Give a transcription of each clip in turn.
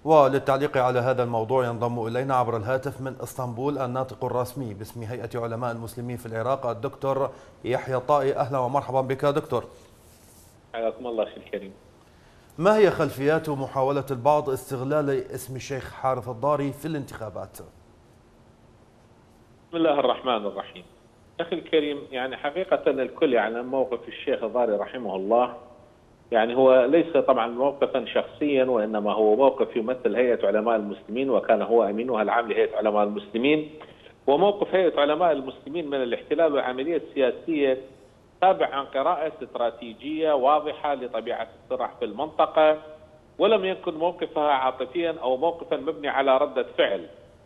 وللتعليق على هذا الموضوع ينضم إلينا عبر الهاتف من اسطنبول الناطق الرسمي باسم هيئة علماء المسلمين في العراق الدكتور يحيى طائي. أهلا ومرحبا بك دكتور. حياكم الله أخي الكريم. ما هي خلفيات محاولة البعض استغلال اسم الشيخ حارث الضاري في الانتخابات؟ بسم الله الرحمن الرحيم. أخي الكريم، يعني حقيقة الكل يعلم موقف الشيخ الضاري رحمه الله، يعني هو ليس طبعا موقفا شخصيا، وإنما هو موقف يمثل هيئة علماء المسلمين، وكان هو أمينها العام لهيئة علماء المسلمين. وموقف هيئة علماء المسلمين من الاحتلال والعملية السياسية تابع عن قراءة استراتيجية واضحة لطبيعة الصراع في المنطقة، ولم يكن موقفها عاطفيا أو موقفا مبني على ردة فعل.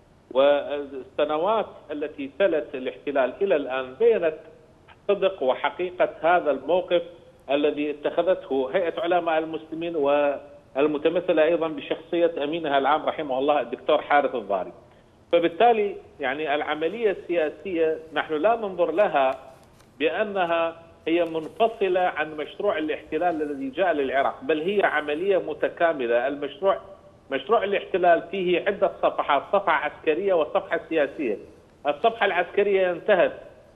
والسنوات التي تلت الاحتلال إلى الآن بينت صدق وحقيقة هذا الموقف الذي اتخذته هيئة علماء المسلمين، والمتمثلة أيضا بشخصية أمينها العام رحمه الله الدكتور حارث الضاري. فبالتالي يعني العملية السياسية نحن لا ننظر لها بأنها هي منفصلة عن مشروع الاحتلال الذي جاء للعراق، بل هي عملية متكاملة. مشروع الاحتلال فيه عدة صفحات، صفحة عسكرية وصفحة سياسية. الصفحة العسكرية انتهت،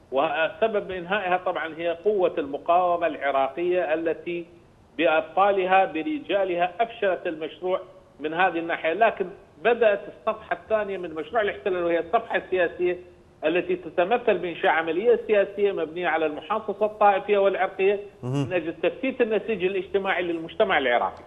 وسبب إنهائها طبعا هي قوة المقاومة العراقية التي بأبطالها برجالها أفشلت المشروع من هذه الناحية. لكن بدأت الصفحة الثانية من مشروع الاحتلال، وهي الصفحة السياسية التي تتمثل بإنشاء عملية سياسية مبنية على المحاصصة الطائفية والعرقية من أجل تفتيت النسيج الاجتماعي للمجتمع العراقي.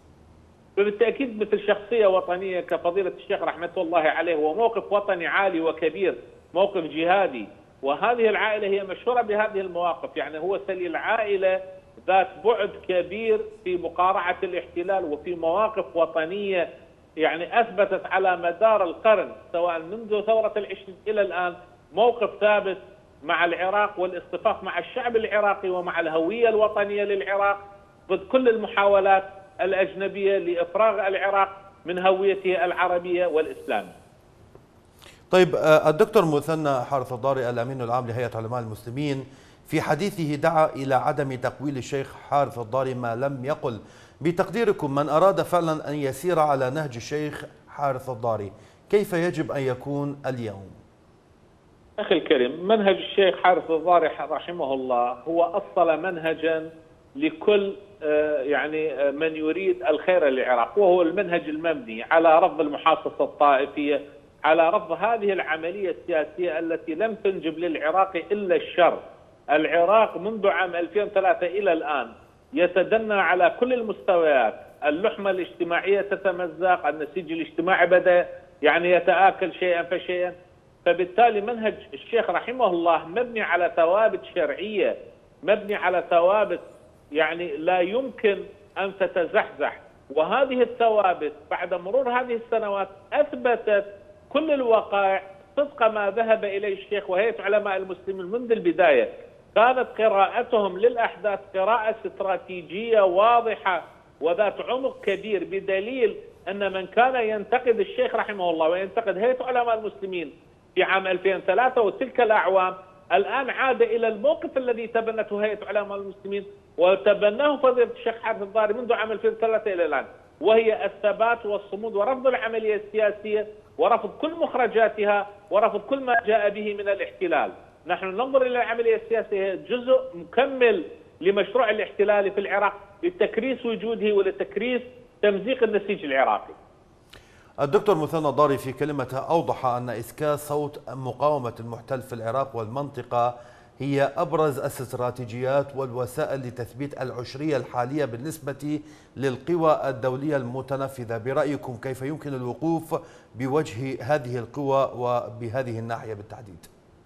فبالتأكيد مثل شخصية وطنية كفضيلة الشيخ رحمة الله عليه، وموقف وطني عالي وكبير، موقف جهادي، وهذه العائلة هي مشهورة بهذه المواقف. يعني هو سليل عائلة ذات بعد كبير في مقارعة الاحتلال وفي مواقف وطنية يعني أثبتت على مدار القرن، سواء منذ ثورة العشرين إلى الآن، موقف ثابت مع العراق والاصطفاف مع الشعب العراقي ومع الهوية الوطنية للعراق ضد كل المحاولات الأجنبية لإفراغ العراق من هويته العربية والإسلامية. طيب، الدكتور مثنى حارث الضاري الأمين العام لهيئة علماء المسلمين في حديثه دعا إلى عدم تقويل الشيخ حارث الضاري ما لم يقل. بتقديركم، من أراد فعلا أن يسير على نهج الشيخ حارث الضاري كيف يجب أن يكون اليوم؟ أخي الكريم، منهج الشيخ حارث الضاري رحمه الله هو أصل منهجا لكل يعني من يريد الخير للعراق، وهو المنهج المبني على رفض المحاصصة الطائفية، على رفض هذه العملية السياسية التي لم تنجب للعراق إلا الشر. العراق منذ عام 2003 إلى الآن يتدنى على كل المستويات، اللحمة الاجتماعية تتمزق، النسيج الاجتماعي بدأ يعني يتآكل شيئا فشيئا. فبالتالي منهج الشيخ رحمه الله مبني على ثوابت شرعية، مبني على ثوابت يعني لا يمكن أن تتزحزح. وهذه الثوابت بعد مرور هذه السنوات أثبتت كل الوقائع صدق ما ذهب إليه الشيخ وهيئة علماء المسلمين منذ البداية. كانت قراءتهم للأحداث قراءة استراتيجية واضحة وذات عمق كبير، بدليل أن من كان ينتقد الشيخ رحمه الله وينتقد هيئة علماء المسلمين في عام 2003 وتلك الأعوام، الآن عاد إلى الموقف الذي تبنته هيئة علماء المسلمين وتبناه فضيلة الشيخ حارث الضاري منذ عام 2003 إلى الآن، وهي الثبات والصمود ورفض العملية السياسية ورفض كل مخرجاتها ورفض كل ما جاء به من الاحتلال. نحن ننظر إلى العملية السياسية جزء مكمل لمشروع الاحتلال في العراق لتكريس وجوده ولتكريس تمزيق النسيج العراقي. الدكتور مثنى الضاري في كلمته أوضح أن إسكات صوت مقاومة المحتل في العراق والمنطقة هي أبرز الاستراتيجيات والوسائل لتثبيت العشرية الحالية بالنسبة للقوى الدولية المتنفذة. برأيكم كيف يمكن الوقوف بوجه هذه القوى وبهذه الناحية بالتحديد؟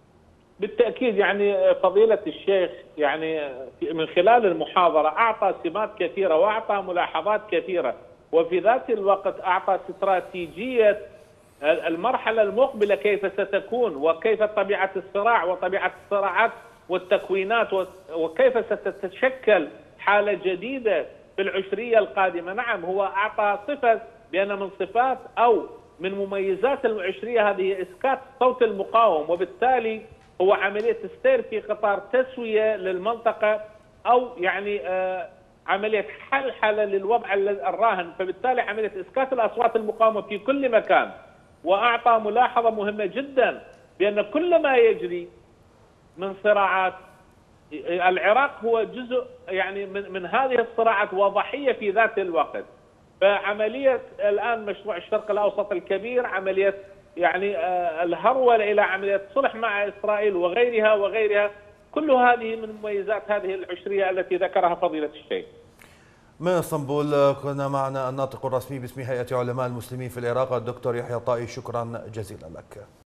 بالتأكيد يعني فضيلة الشيخ يعني من خلال المحاضرة أعطى سمات كثيرة وأعطى ملاحظات كثيرة، وفي ذات الوقت أعطى استراتيجية المرحلة المقبلة كيف ستكون، وكيف طبيعة الصراع وطبيعة الصراعات والتكوينات، وكيف ستتشكل حالة جديدة في العشرية القادمة. نعم، هو أعطى صفة بأن من صفات أو من مميزات العشرية هذه إسكات صوت المقاوم، وبالتالي هو عملية السير في قطار تسوية للمنطقة، أو يعني عملية حلحلة للوضع الراهن، فبالتالي عملية إسكات الأصوات المقاومة في كل مكان. وأعطى ملاحظة مهمة جدا بأن كل ما يجري من صراعات العراق هو جزء يعني من هذه الصراعات وضحية في ذات الوقت. فعملية الآن مشروع الشرق الأوسط الكبير، عملية يعني الهرولة إلى عملية صلح مع إسرائيل وغيرها، كل هذه من مميزات هذه العشرية التي ذكرها فضيلة الشيخ. من اسطنبول كنا معنا الناطق الرسمي باسم هيئة علماء المسلمين في العراق الدكتور يحيى طائي، شكرا جزيلا لك.